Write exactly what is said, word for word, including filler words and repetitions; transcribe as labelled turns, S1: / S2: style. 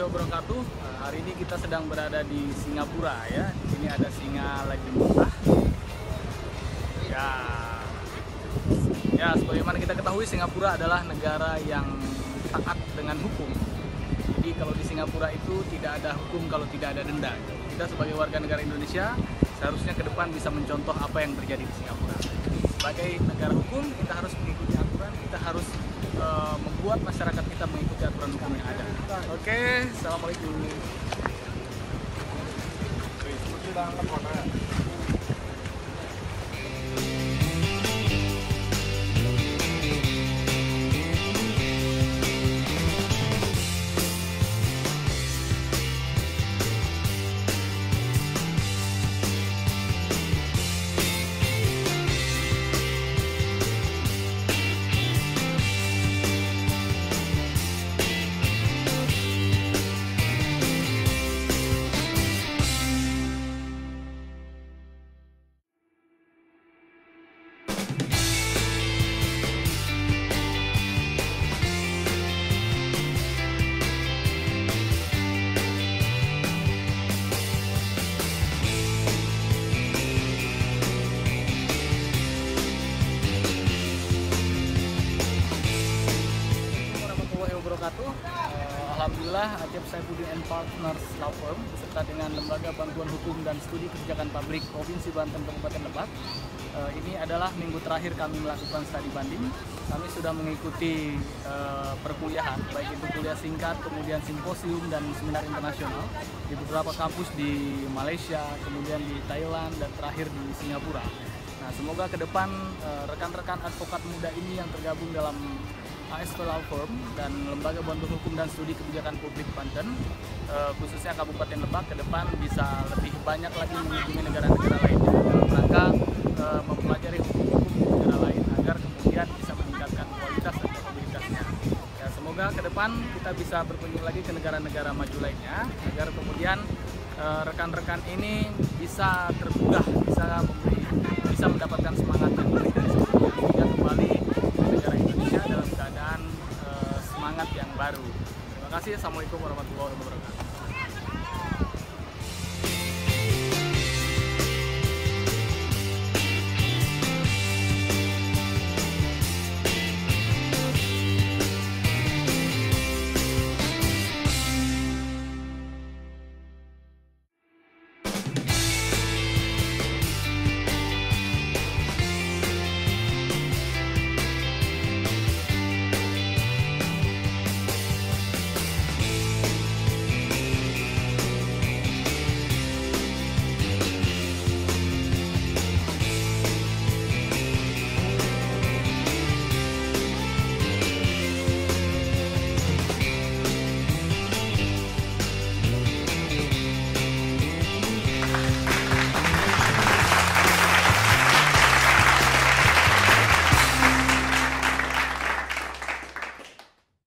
S1: wabarakatuh. Uh, hari ini kita sedang berada di Singapura ya. Di sini ada singa lagi muntah. Ya, ya sebagaimana kita ketahui Singapura adalah negara yang taat dengan hukum. Jadi kalau di Singapura itu tidak ada hukum kalau tidak ada denda. Kita sebagai warga negara Indonesia seharusnya ke depan bisa mencontoh apa yang terjadi di Singapura. Sebagai negara hukum kita harus mengikuti aturan, kita harus uh, membuat masyarakat kita mengikuti aturan hukum yang ada. Oke, assalamualaikum. Alhamdulillah, Acep Saifuddin and Partners Law Firm beserta dengan Lembaga Bantuan Hukum dan Studi Kebijakan Publik Provinsi Banten Kabupaten Lebak. Uh, ini adalah minggu terakhir kami melakukan studi banding. Kami sudah mengikuti uh, perkuliahan, baik itu kuliah singkat, kemudian simposium dan seminar internasional di beberapa kampus di Malaysia, kemudian di Thailand, dan terakhir di Singapura. Nah, semoga ke depan rekan-rekan uh, advokat muda ini yang tergabung dalam A S F Law Firm dan Lembaga Bantuan Hukum dan Studi Kebijakan Publik Banten, uh, khususnya Kabupaten Lebak, ke depan bisa lebih banyak lagi mengunjungi negara-negara lainnya dalam rangka uh, mempelajari hukum-hukum negara lain agar kemudian bisa meningkatkan kualitas dan kapabilitasnya. Ya, semoga ke depan kita bisa berkunjung lagi ke negara-negara maju lainnya agar kemudian rekan-rekan uh, ini bisa tergugah, bisa memberi, bisa mendapatkan semangat yang lebih dari sebelumnya sehingga kembali ke negara Indonesia dalam keadaan uh, semangat yang baru. Terima kasih. Assalamualaikum warahmatullahi wabarakatuh.